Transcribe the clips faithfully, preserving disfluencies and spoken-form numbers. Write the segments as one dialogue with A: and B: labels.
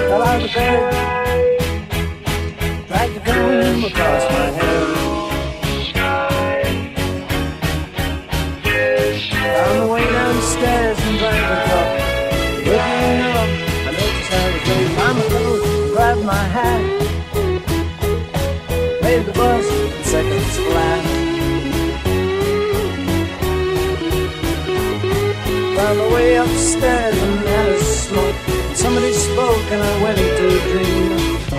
A: Fell out of bed, dragged the comb across my head. Found the way downstairs and drank a cup. Looking up, I noticed I was late. Found my coat, grabbed my hat, made the bus in seconds flat. Found my way upstairs and had a smoke. Somebody spoke and I went into a dream.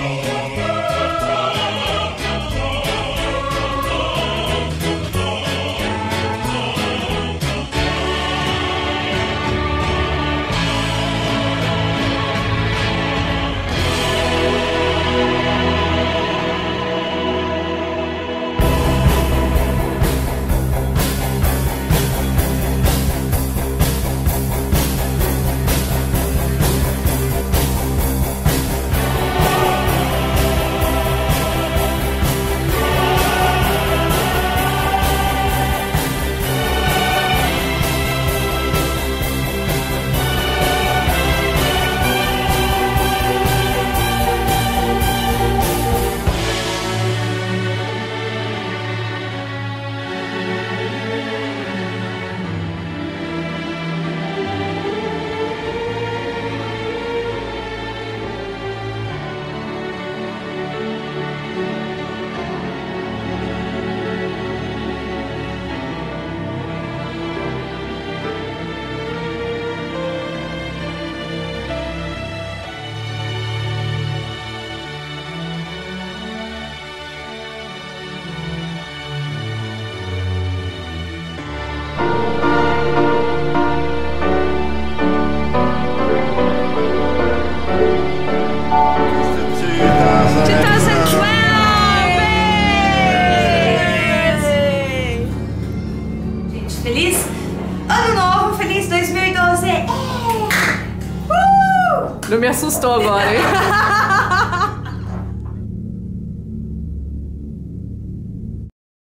B: Feliz Ano Novo, feliz dois mil e doze! Uh!
C: Não me assustou agora, hein?